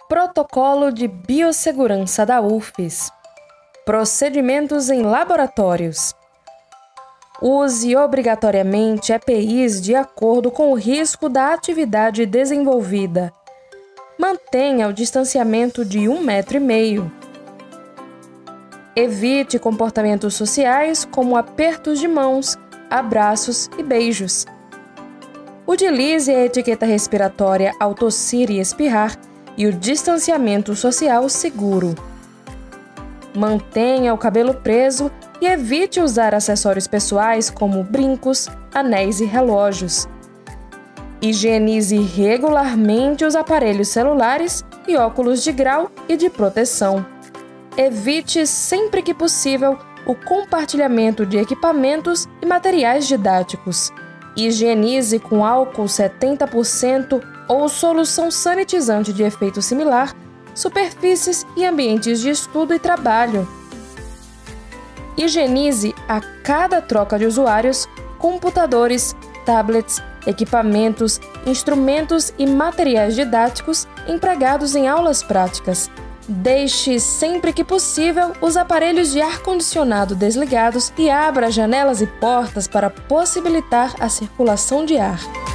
Protocolo de Biossegurança da UFES. Procedimentos em laboratórios. Use obrigatoriamente EPIs de acordo com o risco da atividade desenvolvida. Mantenha o distanciamento de 1,5 m. Evite comportamentos sociais como apertos de mãos, abraços e beijos. Utilize a etiqueta respiratória ao tossir e espirrar e o distanciamento social seguro. Mantenha o cabelo preso e evite usar acessórios pessoais como brincos, anéis e relógios. Higienize regularmente os aparelhos celulares e óculos de grau e de proteção. Evite sempre que possível o compartilhamento de equipamentos e materiais didáticos. Higienize com álcool 70% ou solução sanitizante de efeito similar superfícies e ambientes de estudo e trabalho. Higienize a cada troca de usuários computadores, tablets, equipamentos, instrumentos e materiais didáticos empregados em aulas práticas. Deixe sempre que possível os aparelhos de ar-condicionado desligados e abra janelas e portas para possibilitar a circulação de ar.